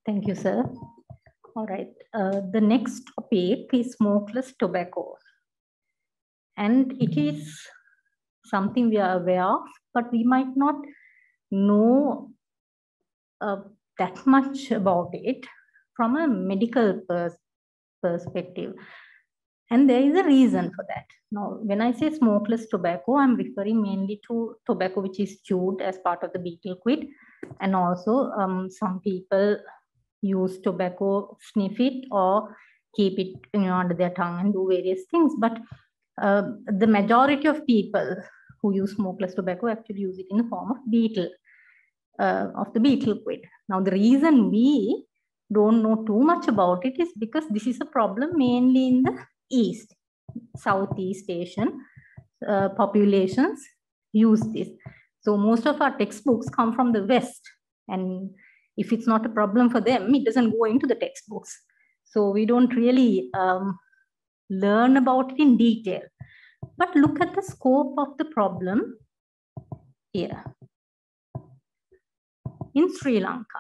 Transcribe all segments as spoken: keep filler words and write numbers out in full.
Thank you, sir. All right. Uh, the next topic is smokeless tobacco. And it is something we are aware of, but we might not know uh, that much about it from a medical pers perspective. And there is a reason for that. Now, when I say smokeless tobacco, I'm referring mainly to tobacco which is chewed as part of the betel quid. And also um, some people use tobacco, sniff it, or keep it, you know, under their tongue and do various things. But uh, the majority of people who use smokeless tobacco actually use it in the form of betel, uh, of the betel quid. Now, the reason we don't know too much about it is because this is a problem mainly in the East, Southeast Asian uh, populations use this. So most of our textbooks come from the West, and if it's not a problem for them, it doesn't go into the textbooks. So we don't really um, learn about it in detail. But look at the scope of the problem here. In Sri Lanka,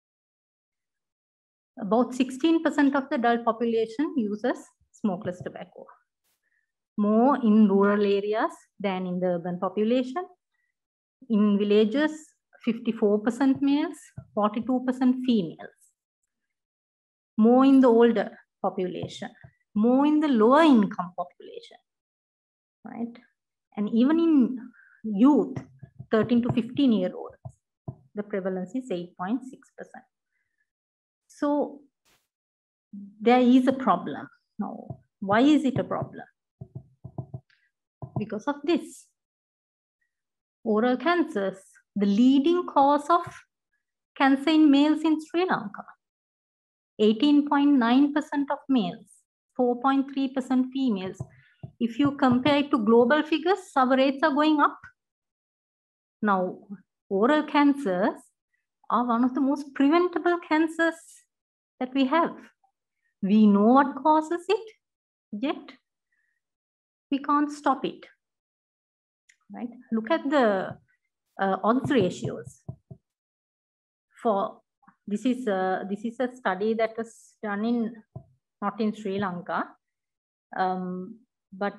about sixteen percent of the adult population uses smokeless tobacco. More in rural areas than in the urban population. In villages, fifty-four percent males, forty-two percent females. More in the older population, more in the lower income population, right? And even in youth, thirteen to fifteen year olds, the prevalence is eight point six percent. So there is a problem. Now, why is it a problem? Because of this. Oral cancers, the leading cause of cancer in males in Sri Lanka. eighteen point nine percent of males, four point three percent females. If you compare it to global figures, our rates are going up. Now, oral cancers are one of the most preventable cancers that we have. We know what causes it, yet we can't stop it. Right? Look at the uh, odds ratios. For this is a, this is a study that was done in not in Sri Lanka, um, but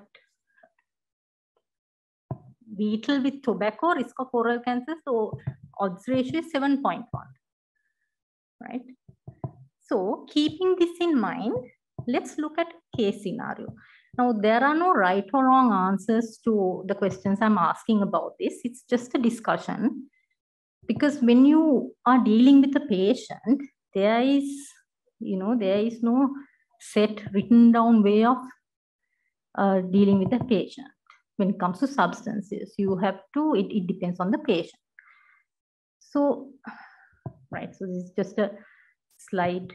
betel with tobacco, risk of oral cancer. So odds ratio is seven point one. Right. So keeping this in mind, let's look at a case scenario. Now, there are no right or wrong answers to the questions I'm asking about this. It's just a discussion. Because when you are dealing with a patient, there is, you know, there is no set written down way of uh, dealing with the patient. When it comes to substances, you have to, it, it depends on the patient. So, right, so this is just a slide.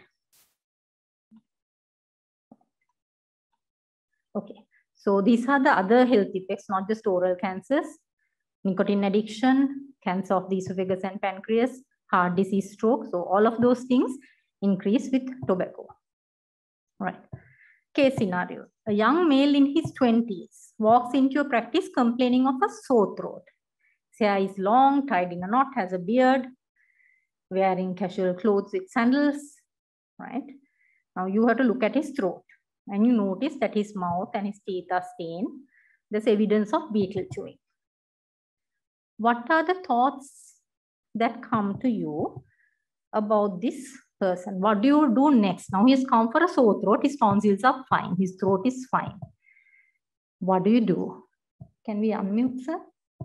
Okay, so these are the other health effects, not just oral cancers, nicotine addiction, cancer of the esophagus and pancreas, heart disease, stroke. So all of those things increase with tobacco. All right. Case scenario. A young male in his twenties walks into a practice complaining of a sore throat. His hair is long, tied in a knot, has a beard, wearing casual clothes with sandals. Right. Now you have to look at his throat. And you notice that his mouth and his teeth are stained. There's evidence of betel chewing. What are the thoughts that come to you about this person? What do you do next? Now he's come for a sore throat. His tonsils are fine. His throat is fine. What do you do? Can we unmute, sir?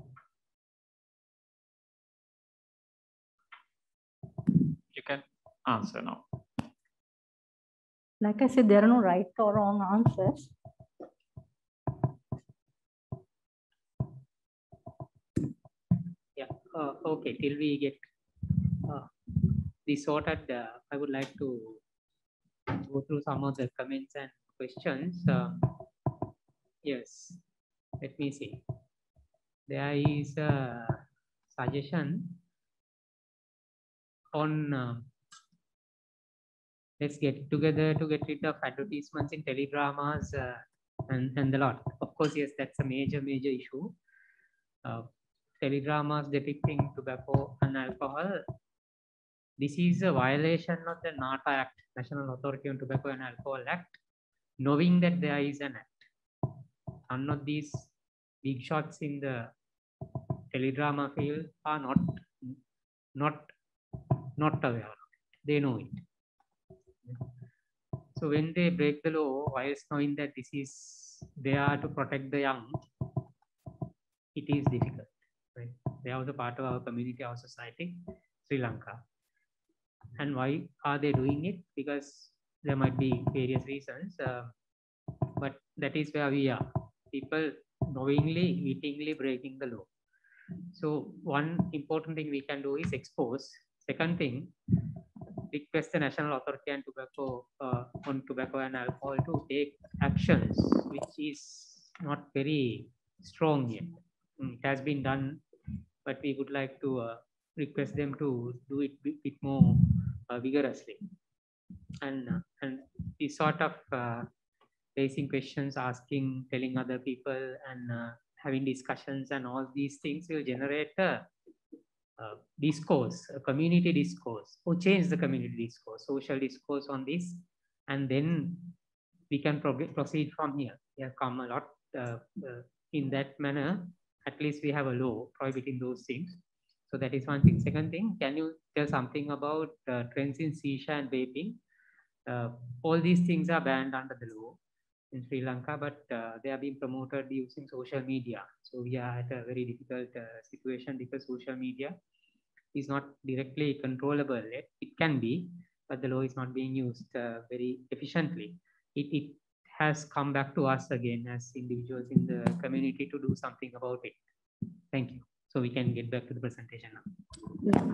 You can answer now. Like I said, there are no right or wrong answers. Yeah, uh, okay, till we get uh, this sorted, uh, I would like to go through some of the comments and questions. Uh, yes, let me see. There is a suggestion on uh, let's get together to get rid of advertisements in teledramas uh, and, and a lot. Of course, yes, that's a major, major issue. Uh, teledramas depicting tobacco and alcohol, this is a violation of the NATA Act, National Authority on Tobacco and Alcohol Act, knowing that there is an act. None of these big shots in the teledrama field are not, not, not aware of it. They know it. So when they break the law, whilst knowing that this is there to protect the young, it is difficult. Right? They are also part of our community, our society, Sri Lanka. And why are they doing it? Because there might be various reasons, uh, but that is where we are. People knowingly, wittingly breaking the law. So one important thing we can do is expose. Second thing, request the National Authority on Tobacco, uh, on Tobacco and Alcohol to take actions, which is not very strong yet. It has been done, but we would like to uh, request them to do it a bit more uh, vigorously. And, uh, and we sort of uh, raising questions, asking, telling other people, and uh, having discussions and all these things will generate a, a discourse, a community discourse, or change the community discourse, social discourse on this, and then we can proceed from here. We have come a lot uh, uh, in that manner. At least we have a law prohibiting those things. So that is one thing. Second thing, can you tell something about uh, trends in shisha and vaping? Uh, all these things are banned under the law in Sri Lanka, but uh, they are being promoted using social media. So we are at a very difficult uh, situation because social media is not directly controllable yet. It can be, but the law is not being used uh, very efficiently. It, it has come back to us again as individuals in the community to do something about it. Thank you. So we can get back to the presentation now. Yeah.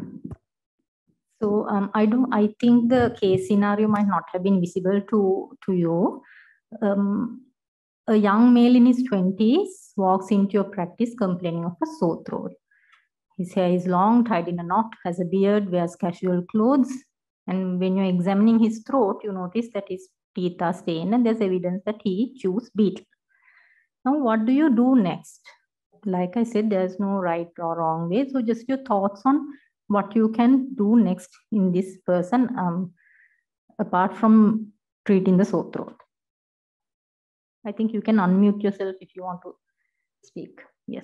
So um, I don't. I think the case scenario might not have been visible to to you. Um, a young male in his twenties walks into your practice complaining of a sore throat. His hair is long, tied in a knot, has a beard, wears casual clothes. And when you're examining his throat, you notice that his teeth are stained and there's evidence that he chews betel. Now, what do you do next? Like I said, there's no right or wrong way. So just your thoughts on what you can do next in this person, um, apart from treating the sore throat. I think you can unmute yourself if you want to speak. Yes.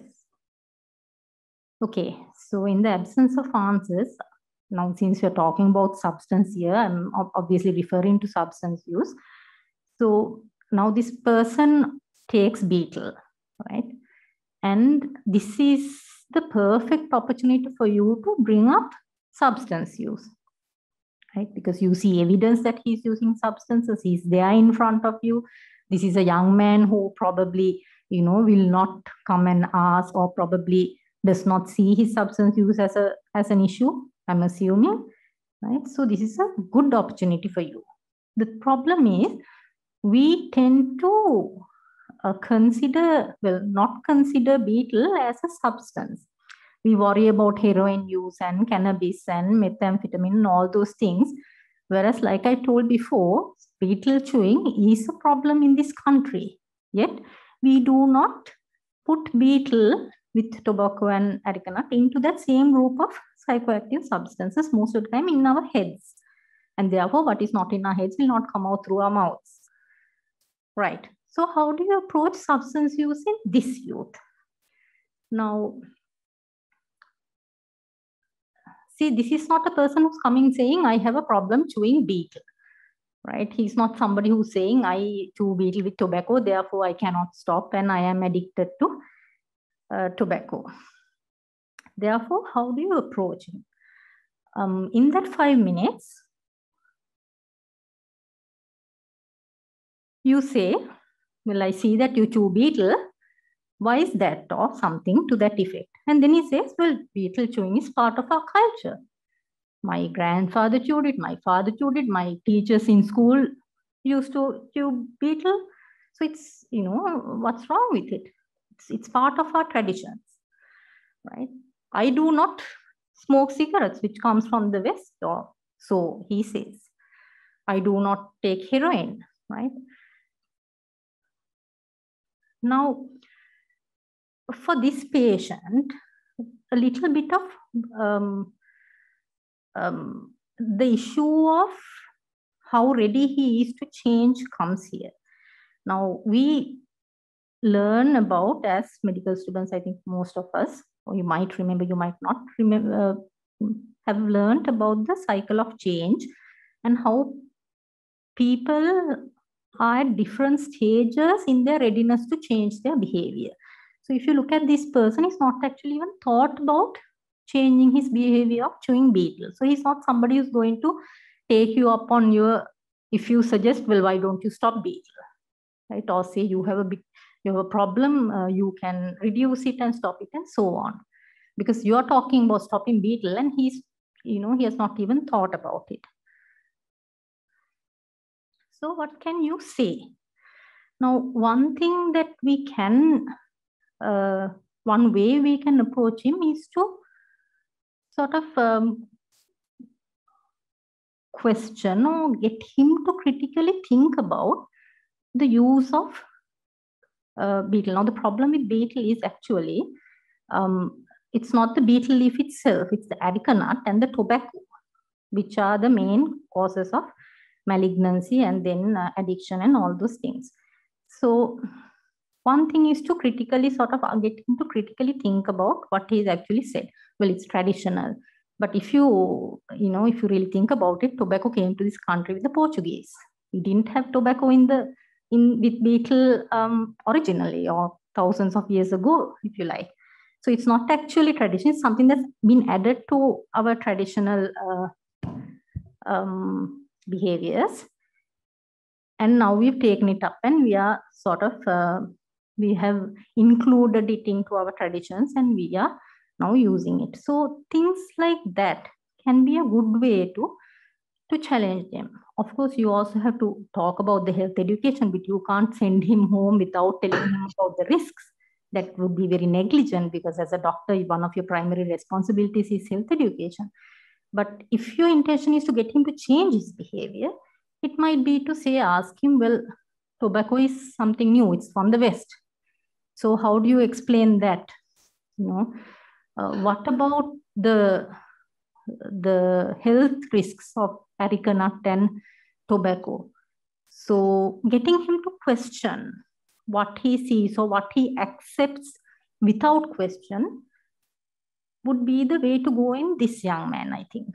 Okay, so in the absence of answers, now since we're talking about substance here, I'm obviously referring to substance use. So now this person takes betel, right? And this is the perfect opportunity for you to bring up substance use, right? Because you see evidence that he's using substances, he's there in front of you. This is a young man who probably, you know, will not come and ask or probably does not see his substance use as a as an issue, I'm assuming, right? So this is a good opportunity for you. The problem is we tend to uh, consider, well, not consider betel as a substance. We worry about heroin use and cannabis and methamphetamine and all those things. Whereas, like I told before, betel chewing is a problem in this country. Yet, we do not put betel with tobacco and areca nut into that same group of psychoactive substances most of the time in our heads. And therefore, what is not in our heads will not come out through our mouths. Right. So how do you approach substance use in this youth? Now, see, this is not a person who's coming saying, I have a problem chewing betel. Right? He's not somebody who's saying, I chew betel with tobacco, therefore I cannot stop and I am addicted to uh, tobacco. Therefore, how do you approach him? Um, in that five minutes, you say, well, I see that you chew betel. Why is that? Or something to that effect. And then he says, well, betel chewing is part of our culture. My grandfather chewed it, my father chewed it, my teachers in school used to chew betel. So it's, you know, what's wrong with it? It's, it's part of our traditions, right? I do not smoke cigarettes, which comes from the West, or so he says. I do not take heroin, right? Now, for this patient, a little bit of um, um, the issue of how ready he is to change comes here. Now, we learn about, as medical students, I think most of us, or you might remember, you might not remember, uh, have learned about the cycle of change and how people are at different stages in their readiness to change their behavior. So if you look at this person, he's not actually even thought about changing his behavior of chewing beetle. So he's not somebody who's going to take you up on your, if you suggest, well, why don't you stop beetle, right? Or say you have a bit, you have a problem, uh, you can reduce it and stop it and so on. Because you are talking about stopping beetle and he's, you know, he has not even thought about it. So what can you say? Now, one thing that we can, uh, one way we can approach him is to sort of um, question or get him to critically think about the use of uh, beetle. Now, the problem with beetle is actually, um, it's not the beetle leaf itself, it's the areca nut and the tobacco, which are the main causes of malignancy and then uh, addiction and all those things. So one thing is to critically sort of get him to critically think about what he's actually said. Well, it's traditional. But if you, you know, if you really think about it, tobacco came to this country with the Portuguese. We didn't have tobacco in the, in with beetle um, originally or thousands of years ago, if you like. So it's not actually tradition, it's something that's been added to our traditional uh, um, behaviors. And now we've taken it up and we are sort of, uh, we have included it into our traditions and we are now using it. So things like that can be a good way to, to challenge them. Of course, you also have to talk about the health education, but you can't send him home without telling him about the risks. That would be very negligent because as a doctor, one of your primary responsibilities is health education. But if your intention is to get him to change his behavior, it might be to say, ask him, well, tobacco is something new, it's from the West. So how do you explain that? You know, uh, what about the, the health risks of areca nut and tobacco? So getting him to question what he sees or what he accepts without question would be the way to go in this young man, I think.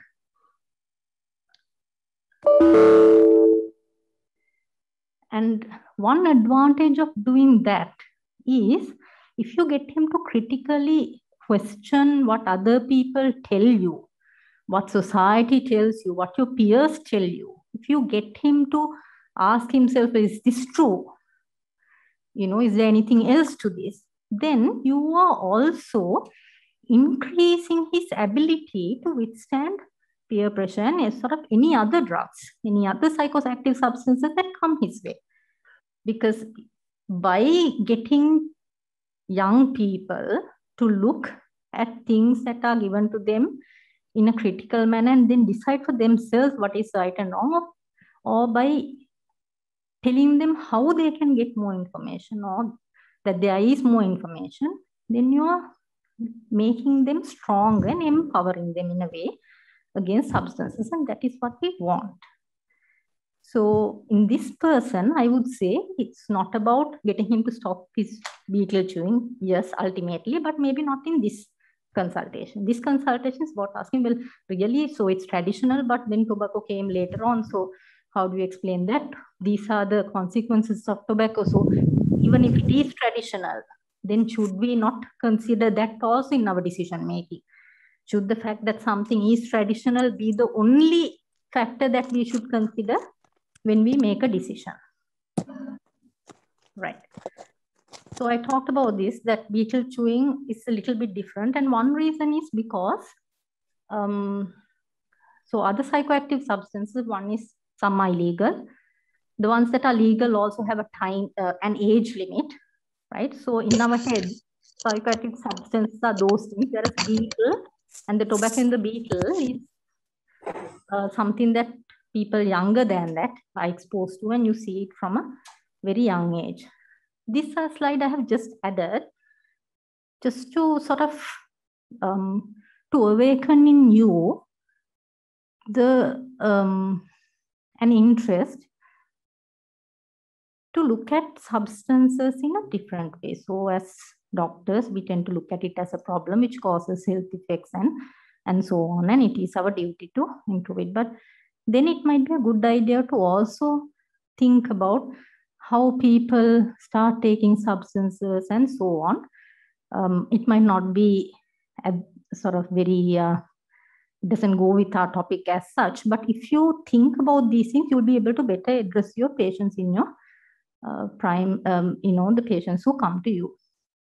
And one advantage of doing that is if you get him to critically question what other people tell you, what society tells you, what your peers tell you, if you get him to ask himself, is this true? You know, is there anything else to this? Then you are also increasing his ability to withstand peer pressure and sort of any other drugs, any other psychoactive substances that come his way. Because by getting young people to look at things that are given to them in a critical manner and then decide for themselves what is right and wrong, or, or by telling them how they can get more information or that there is more information, then you are making them strong and empowering them in a way against substances, and that is what we want. So in this person, I would say it's not about getting him to stop his beetle chewing, yes, ultimately, but maybe not in this consultation. This consultation is about asking, well, really, so it's traditional, but then tobacco came later on. So how do you explain that? These are the consequences of tobacco. So even if it is traditional, then should we not consider that also in our decision making? Should the fact that something is traditional be the only factor that we should consider when we make a decision? Right. So I talked about this, that beetle chewing is a little bit different. And one reason is because, um, so other psychoactive substances, one is some are illegal. The ones that are legal also have a time, uh, an age limit, right? So in our head, psychoactive substances are those things, whereas beetle and the tobacco in the beetle is uh, something that people younger than that are exposed to, and you see it from a very young age. This uh, slide I have just added just to sort of um, to awaken in you the um, an interest to look at substances in a different way. So as doctors, we tend to look at it as a problem which causes health effects and, and so on. And it is our duty to improve it. But then it might be a good idea to also think about how people start taking substances and so on. Um, it might not be a sort of very, uh, doesn't go with our topic as such, but if you think about these things, you'll be able to better address your patients in your uh, prime, um, you know, the patients who come to you.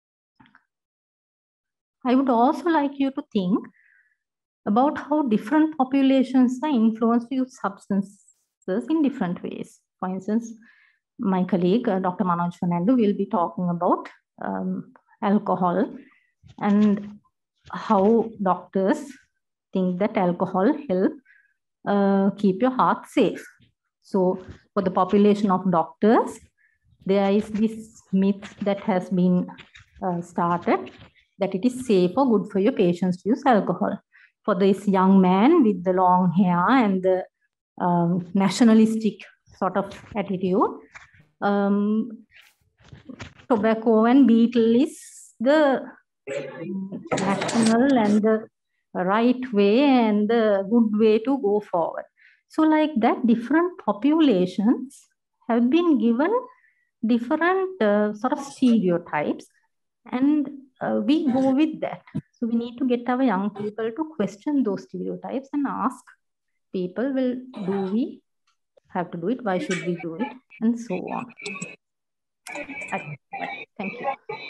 I would also like you to think about how different populations are influenced to use substances in different ways. For instance, my colleague, uh, Doctor Manoj Fernando, will be talking about um, alcohol and how doctors think that alcohol help uh, keep your heart safe. So for the population of doctors, there is this myth that has been uh, started that it is safe or good for your patients to use alcohol. For this young man with the long hair and the um, nationalistic sort of attitude, um, tobacco and betel is the national and the right way and the good way to go forward. So like that, different populations have been given different uh, sort of stereotypes, and uh, we go with that. So we need to get our young people to question those stereotypes and ask people, well, do we have to do it? Why should we do it? And so on. I, thank you.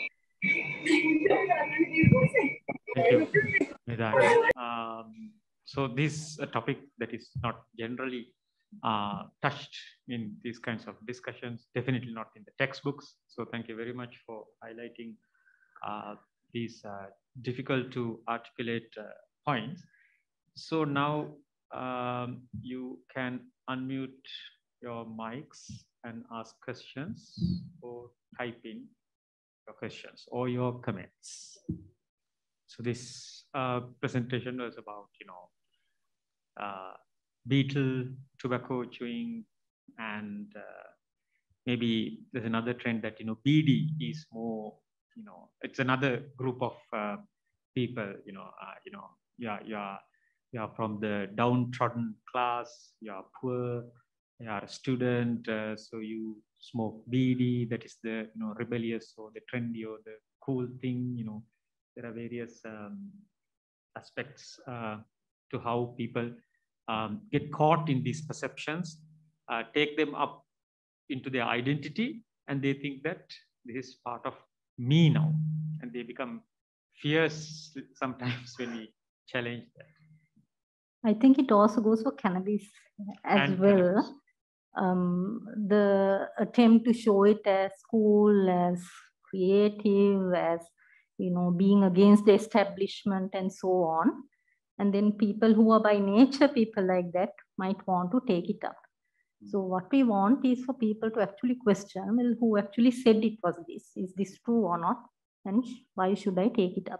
Thank you, Medani. Um, so this is a topic that is not generally uh, touched in these kinds of discussions, definitely not in the textbooks. So thank you very much for highlighting uh, these uh, difficult to articulate uh, points. So now um, you can unmute your mics and ask questions or type in your questions or your comments. So this uh, presentation was about, you know, uh, betel, tobacco chewing, and uh, maybe there's another trend that, you know, B D is more, you know, it's another group of uh, people, you know, uh, you know, yeah, yeah, you're from the downtrodden class, you're poor, you're a student, uh, so you smoke B D, that is the, you know, rebellious or the trendy or the cool thing, you know. There are various um, aspects uh, to how people um, get caught in these perceptions, uh, take them up into their identity, and they think that this is part of me now, and they become fierce sometimes when we challenge that. I think it also goes for cannabis as And well. cannabis. Um, the attempt to show it as cool, as creative, as, you know, being against the establishment and so on. And then people who are by nature people like that might want to take it up. So what we want is for people to actually question, well, who actually said it was this? Is this true or not? And why should I take it up?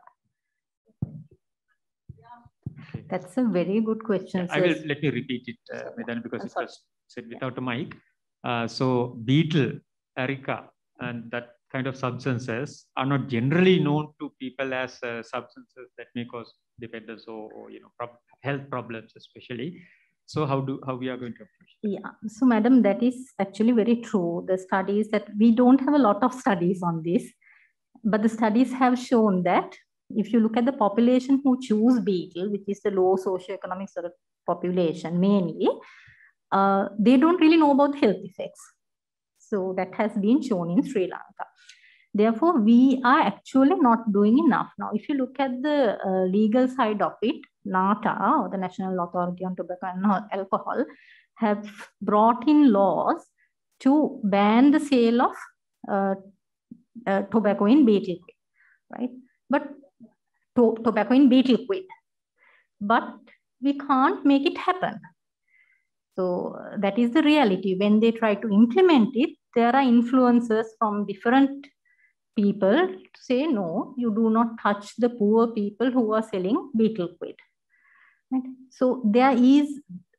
Okay. That's a very good question. Yeah, I will let me repeat it, uh, Medani, because I'm it sorry. was said without a mic. Uh, so betel, areca, and that kind of substances are not generally known to people as uh, substances that may cause dependence or, or you know, prob health problems, especially. So how do how we are going to approach that? Yeah, so madam, that is actually very true. The studies that we don't have a lot of studies on this, but the studies have shown that if you look at the population who choose betel, which is the low socioeconomic sort of population mainly, uh, they don't really know about health effects. So that has been shown in Sri Lanka. Therefore, we are actually not doing enough. Now, if you look at the uh, legal side of it, NATA, or the National Authority on Tobacco and Alcohol, have brought in laws to ban the sale of uh, uh, tobacco in betel quid, right? But to tobacco in betel quid, but we can't make it happen. So uh, that is the reality. When they try to implement it, there are influences from different people to say, no, you do not touch the poor people who are selling betel quid. Right? So there is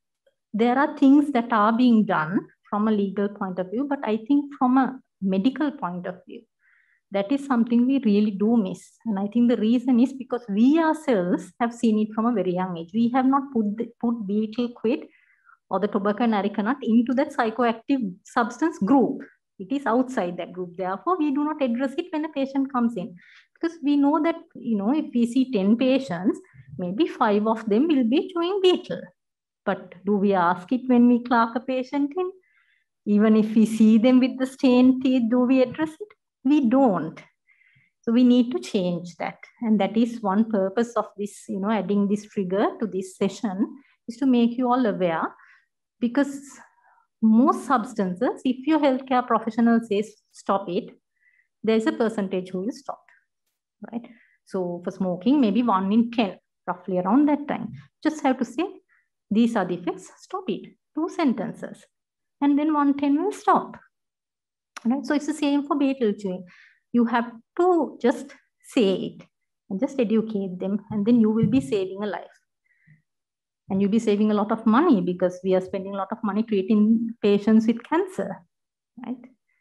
there are things that are being done from a legal point of view, but I think from a medical point of view, that is something we really do miss. And I think the reason is because we ourselves have seen it from a very young age. We have not put, the, put betel quid or the tobacco and areca nut into that psychoactive substance group. It is outside that group. Therefore, we do not address it when a patient comes in. Because we know that, you know, if we see ten patients, maybe five of them will be chewing betel. But do we ask it when we clerk a patient in? Even if we see them with the stained teeth, do we address it? We don't. So we need to change that. And that is one purpose of this, you know, adding this trigger to this session is to make you all aware. Because most substances, if your healthcare professional says stop it, there's a percentage who will stop, right? So for smoking, maybe one in ten, roughly around that time. Just have to say, these are the effects, stop it. Two sentences. And then one ten will stop. Right? So it's the same for betel chewing. You have to just say it and just educate them, and then you will be saving a life. And you'll be saving a lot of money because we are spending a lot of money treating patients with cancer, right?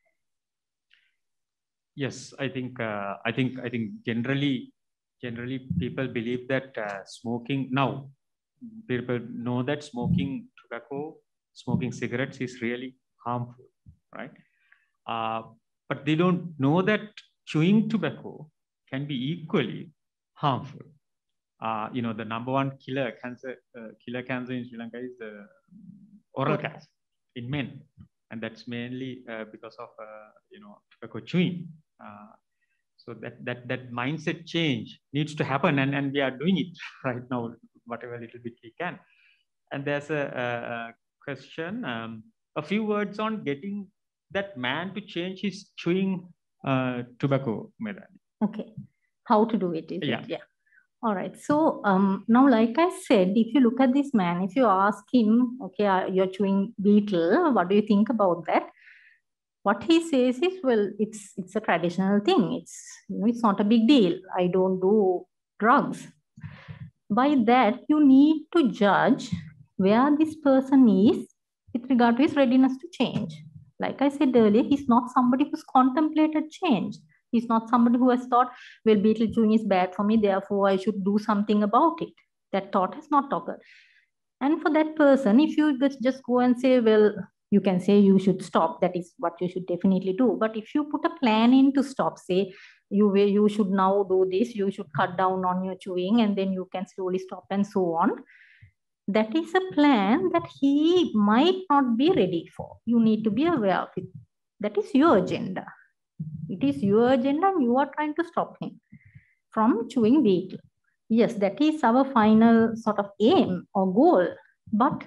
Yes, I think uh, I think I think generally generally people believe that uh, smoking now people know that smoking tobacco, smoking cigarettes is really harmful, right? Uh, but they don't know that chewing tobacco can be equally harmful. Uh, you know, the number one killer cancer, uh, killer cancer in Sri Lanka is the oral Okay. cancer in men, and that's mainly uh, because of uh, you know tobacco chewing. Uh, so that that that mindset change needs to happen, and and we are doing it right now, whatever little bit we can. And there's a, a, a question, um, a few words on getting that man to change his chewing uh, tobacco, Melanie. Okay, how to do it? Is Yeah. it? Yeah. All right. So um, now, like I said, if you look at this man, if you ask him, okay, uh, you're chewing betel, what do you think about that? What he says is, well, it's it's a traditional thing. It's you know, it's not a big deal. I don't do drugs. By that, you need to judge where this person is with regard to his readiness to change. Like I said earlier, he's not somebody who's contemplated change. He's not somebody who has thought, well, betel chewing is bad for me, therefore I should do something about it. That thought has not occurred. And for that person, if you just go and say, well, you can say you should stop, that is what you should definitely do. But if you put a plan in to stop, say, you, you should now do this, you should cut down on your chewing, and then you can slowly stop and so on. That is a plan that he might not be ready for. You need to be aware of it. That is your agenda. It is your agenda and you are trying to stop him from chewing betel. Yes, that is our final sort of aim or goal. But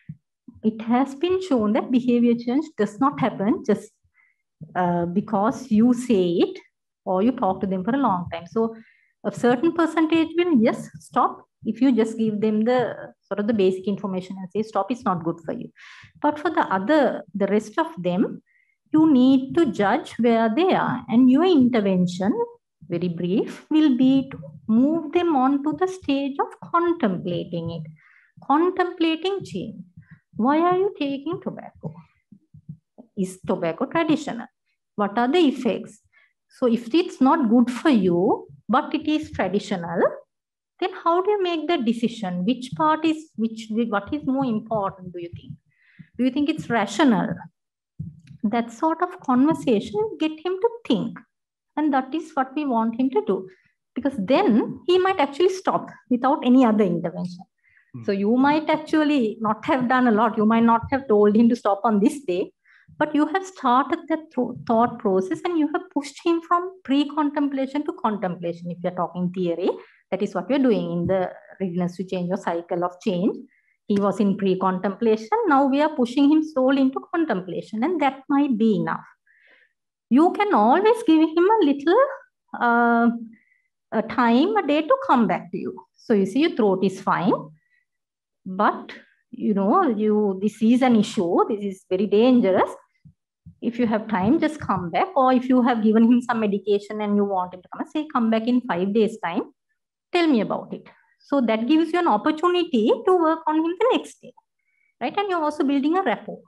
it has been shown that behavior change does not happen just uh, because you say it or you talk to them for a long time. So a certain percentage will, yes, stop. If you just give them the sort of the basic information and say, stop, it's not good for you. But for the other, the rest of them, you need to judge where they are. And your intervention, very brief, will be to move them on to the stage of contemplating it. Contemplating change. Why are you taking tobacco? Is tobacco traditional? What are the effects? So if it's not good for you, but it is traditional, then how do you make the decision? Which part is, which, what is more important, do you think? Do you think it's rational? That sort of conversation get him to think. And that is what we want him to do. Because then he might actually stop without any other intervention. Mm. So you might actually not have done a lot. You might not have told him to stop on this day, but you have started that thought process and you have pushed him from pre-contemplation to contemplation. If you're talking theory, that is what we're doing in the readiness to change or cycle of change. He was in pre-contemplation. Now we are pushing him slowly into contemplation, and that might be enough. You can always give him a little uh, a time, a day to come back to you. So you see, your throat is fine, but you know, you this is an issue. This is very dangerous. If you have time, just come back. Or if you have given him some medication and you want him to come, say, come back in five days' time. Tell me about it. So that gives you an opportunity to work on him the next day. right? And you're also building a rapport.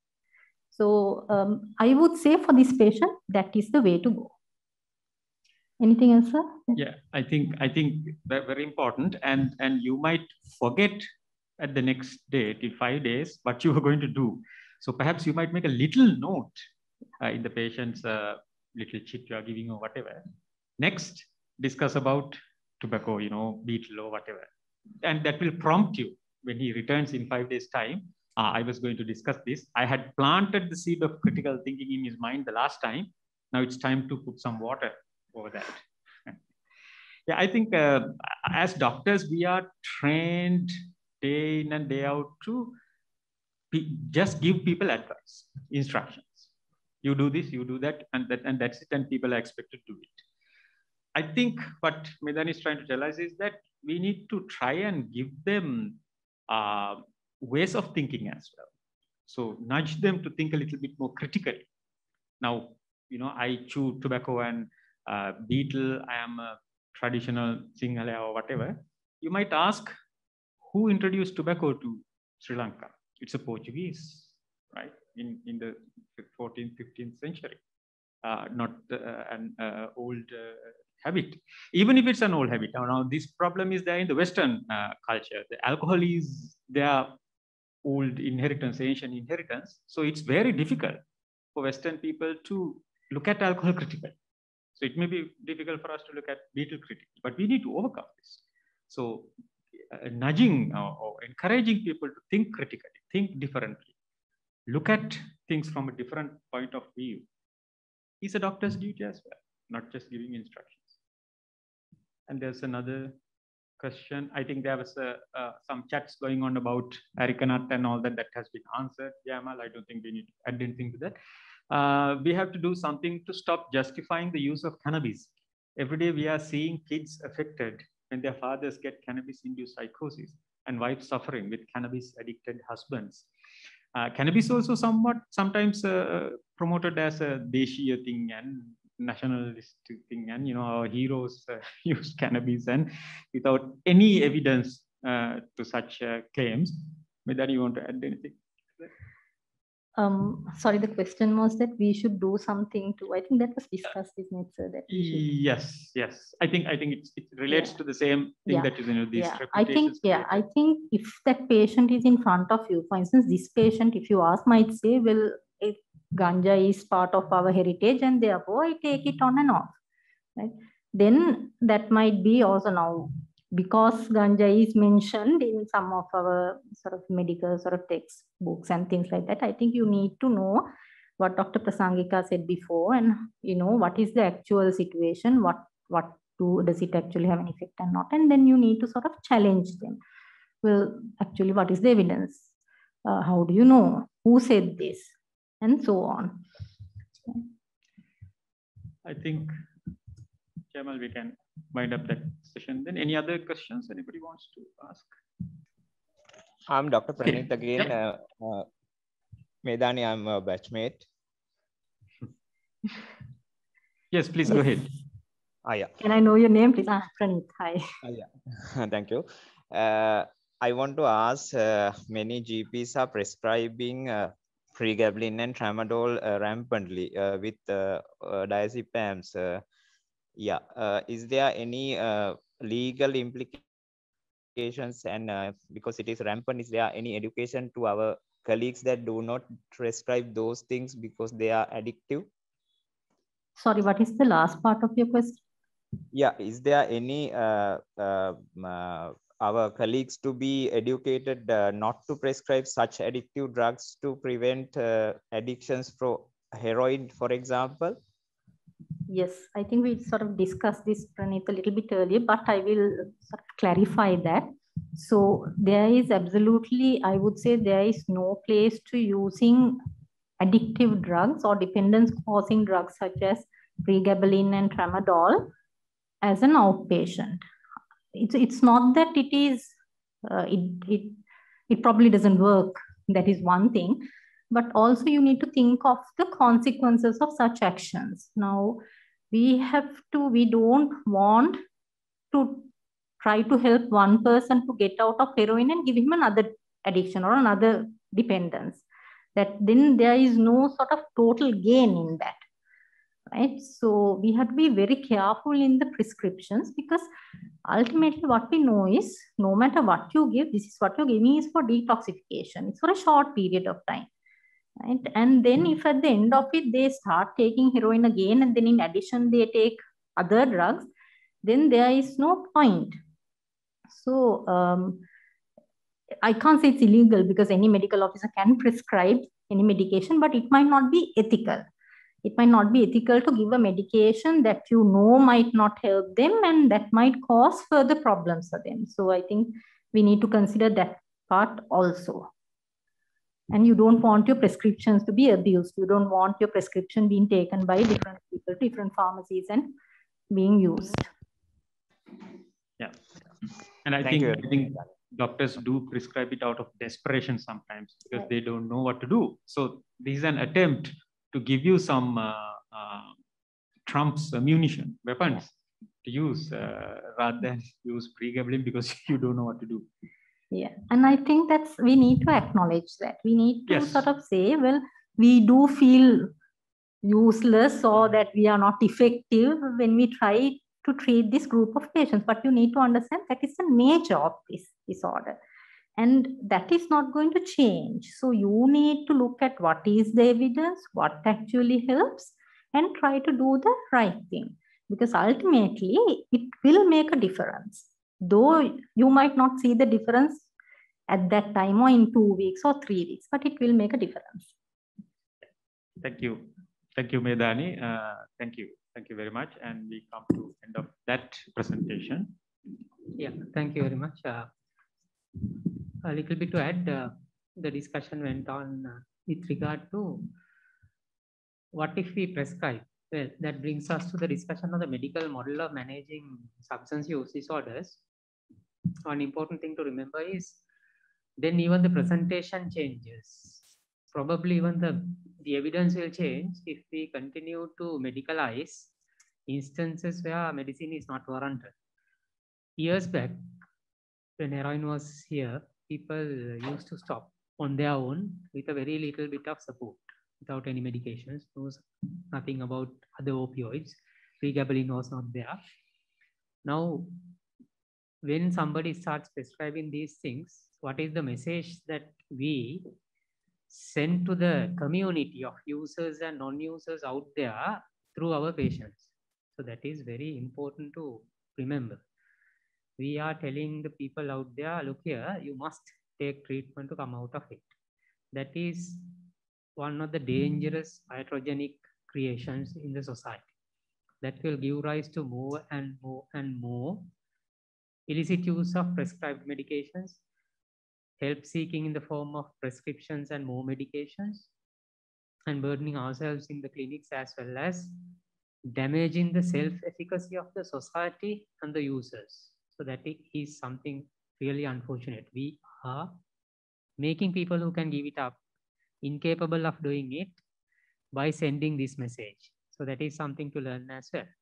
So um, I would say for this patient, that is the way to go. Anything else, sir? Yeah, I think I think that's very important, and and you might forget at the next day, in five days, what you were going to do. So perhaps you might make a little note uh, in the patient's uh, little chit you are giving or whatever. Next, discuss about tobacco, you know, beetle or whatever, and that will prompt you when he returns in five days' time. Uh, I was going to discuss this. I had planted the seed of critical thinking in his mind the last time. Now it's time to put some water over that. Yeah, I think uh, as doctors, we are trained day in and day out to be, just give people advice, instructions. You do this, you do that, and that, and that's it, and people are expected to do it. I think what Medani is trying to tell us is that we need to try and give them uh, ways of thinking as well. So nudge them to think a little bit more critically. Now, you know, I chew tobacco and uh, beetle, I am a traditional Sinhala or whatever. You might ask, who introduced tobacco to Sri Lanka? It's a Portuguese, right? In, in the fourteenth, fifteenth century, uh, not uh, an uh, old uh, habit. Even if it's an old habit. Now, now this problem is there in the Western uh, culture. The alcohol is their old inheritance, ancient inheritance. So it's very difficult for Western people to look at alcohol critically. So it may be difficult for us to look at beetle critically, but we need to overcome this. So uh, nudging or, or encouraging people to think critically, think differently, look at things from a different point of view is a doctor's duty as well, not just giving instructions. And there's another question. I think there was uh, uh, some chats going on about areca nut and all that that has been answered. Jamal, I don't think we need to add anything to that. Uh, we have to do something to stop justifying the use of cannabis. Every day we are seeing kids affected when their fathers get cannabis-induced psychosis and wives suffering with cannabis-addicted husbands. Uh, cannabis also somewhat sometimes uh, promoted as a Deshiya thing and nationalistic thing, and you know our heroes uh, used cannabis and without any evidence uh, to such uh, claims. Medani, you want to add anything? Um, sorry, the question was that we should do something to, I think that was discussed, isn't it, sir? That we should... Yes, yes. I think I think it, it relates yeah. to the same thing yeah. that is, you know, these yeah. I think, yeah, I think if that patient is in front of you, for instance, this patient, if you ask, might say, well, if ganja is part of our heritage and therefore I take it on and off, right? Then that might be also now, because ganja is mentioned in some of our sort of medical sort of textbooks and things like that, I think you need to know what Doctor Prasangika said before, and you know what is the actual situation, what what do does it actually have an effect and not, and then you need to sort of challenge them. Well, actually, what is the evidence? Uh, how do you know? Who said this? And so on. I think, Jamal, we can wind up that session. Then any other questions anybody wants to ask? I'm Doctor Pranit Okay. again. Yep. Uh, uh, Medani, I'm a batchmate. Yes, please yes. go ahead. Ah, yeah. Can I know your name, please? Ah, Pranit, hi. Ah, yeah. Thank you. Uh, I want to ask, uh, many G Ps are prescribing uh, pregabalin and tramadol uh, rampantly uh, with uh, uh, diazepams. Uh, yeah. Uh, is there any uh, legal implications, and uh, because it is rampant, is there any education to our colleagues that do not prescribe those things because they are addictive? Sorry, what is the last part of your question? Yeah, is there any uh, uh, uh, our colleagues to be educated uh, not to prescribe such addictive drugs to prevent uh, addictions from heroin, for example? Yes, I think we sort of discussed this, Pranit, a little bit earlier, but I will sort of clarify that. So there is absolutely, I would say there is no place to using addictive drugs or dependence-causing drugs such as pregabalin and tramadol as an outpatient. It's, it's not that it is, uh, it, it, it probably doesn't work. That is one thing. But also you need to think of the consequences of such actions. Now, we have to, we don't want to try to help one person to get out of heroin and give him another addiction or another dependence, that then there is no sort of total gain in that, right? So we have to be very careful in the prescriptions, because ultimately what we know is no matter what you give, this is what you're giving is for detoxification. It's for a short period of time, right? And then if at the end of it, they start taking heroin again, and then in addition, they take other drugs, then there is no point. So um, I can't say it's illegal, because any medical officer can prescribe any medication, but it might not be ethical. It might not be ethical to give a medication that you know might not help them, and that might cause further problems for them. So I think we need to consider that part also. And you don't want your prescriptions to be abused. You don't want your prescription being taken by different people, different pharmacies, and being used. Yeah. And I think, I think doctors do prescribe it out of desperation sometimes, because they don't know what to do. So this is an attempt to give you some uh, uh, trumps, ammunition, weapons yeah. to use uh, rather than use pregabalin, because you don't know what to do. Yeah, and I think that's, we need to acknowledge that. We need to yes. sort of say, well, we do feel useless or that we are not effective when we try to treat this group of patients. But you need to understand that is the nature of this disorder. And that is not going to change. So you need to look at what is the evidence, what actually helps, and try to do the right thing. Because ultimately, it will make a difference. Though you might not see the difference at that time or in two weeks or three weeks, but it will make a difference. Thank you. Thank you, Medani. Uh, thank you. Thank you very much. And we come to end of that presentation. Yeah, thank you very much. Uh, a little bit to add, uh, the discussion went on uh, with regard to what if we prescribe? Well, that brings us to the discussion of the medical model of managing substance use disorders. One important thing to remember is then even the presentation changes. Probably even the, the evidence will change if we continue to medicalize instances where medicine is not warranted. Years back, when heroin was here, people used to stop on their own with a very little bit of support, without any medications, knows nothing about other opioids. Pregabalin was not there. Now, when somebody starts prescribing these things, what is the message that we send to the community of users and non-users out there through our patients? So that is very important to remember. We are telling the people out there, look here, you must take treatment to come out of it. That is one of the dangerous iatrogenic creations in the society that will give rise to more and more and more illicit use of prescribed medications, help seeking in the form of prescriptions and more medications, and burdening ourselves in the clinics, as well as damaging the self-efficacy of the society and the users. So that is something really unfortunate. We are making people who can give it up incapable of doing it by sending this message. So that is something to learn as well.